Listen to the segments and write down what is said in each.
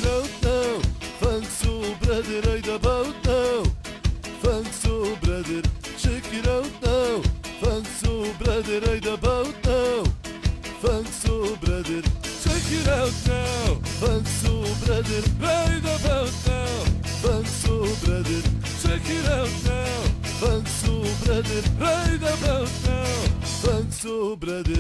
out now. Funk Soul Brother right about now. Funk Soul Brother, check it out now. Funk Soul Brother right about now. Funk Soul Brother, check it out now. Funk Soul Brother right about now. Funk Soul Brother, check it out now. Funk Soul Brother right about now. Funk Soul Brother.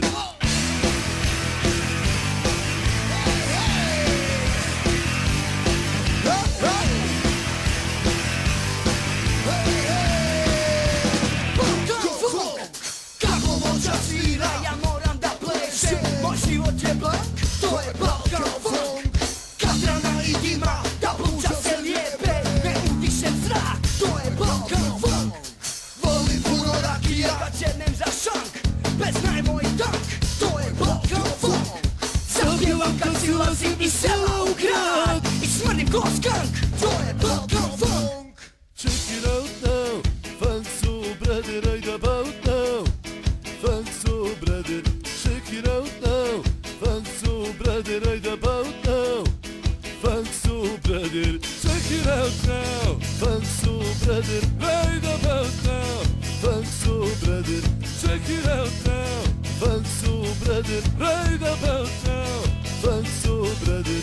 Ja moram da plešem, moj život je blank, to je Balkan funk. Katrana i dima, da pluća se lijepe, ne udišem zrak, to je Balkan funk. Volim puno rakija, kad jednem za šank, bez najmoj tank, to je Balkan funk. Zapjevam kad silazim iz sela u grad i smrdim ko skank, to je Balkan funk. Check it out now, Funk Soul Brother right about now. Funk Soul Brother, check it out now. Funk Soul Brother right about now. Funk Soul Brother, check it out now. Funk Soul Brother right about now. Funk Soul Brother, check it out now. Funk Soul Brother right about now. Funk Soul Brother.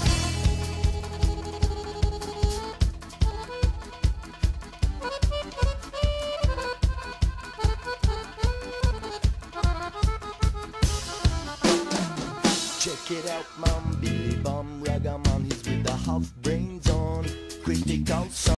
Check it out, man, Billy Bum, Ragaman, he's with the half brains on. Critical sound.